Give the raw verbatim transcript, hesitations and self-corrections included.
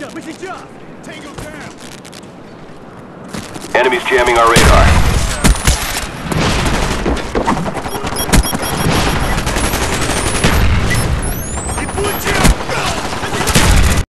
Мы сейчас! Tango down! Enemies jamming our radar.